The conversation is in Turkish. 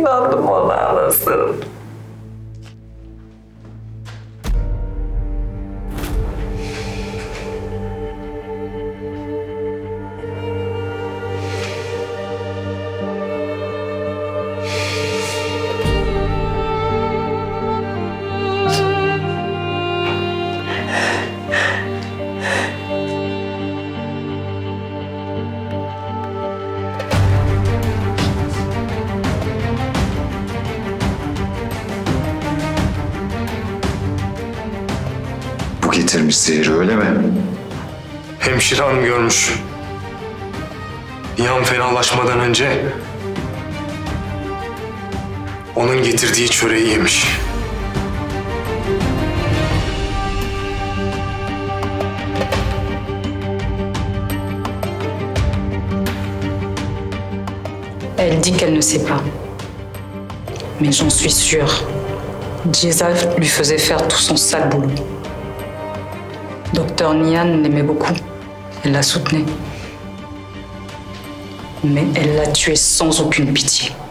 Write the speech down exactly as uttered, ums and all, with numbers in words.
inandım ona anasını. Getirmiş zehri, öyle mi? Hemşire hanım görmüş. Nihan fenalaşmadan önce onun getirdiği çöreği yemiş. Elle dit qu'elle ne sait pas. Mais j'en suis sûre. Giza lui faisait faire tout son sale boulot. Docteur Nihan'ı l'aimait beaucoup. Elle la soutenait. Mais elle l'a tué sans aucune pitié.